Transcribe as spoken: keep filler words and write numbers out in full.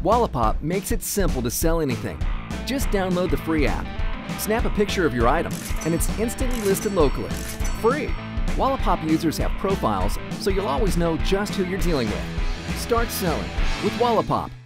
Wallapop makes it simple to sell anything. Just download the free app. Snap a picture of your item, and it's instantly listed locally. Free! Wallapop users have profiles, so you'll always know just who you're dealing with. Start selling with Wallapop.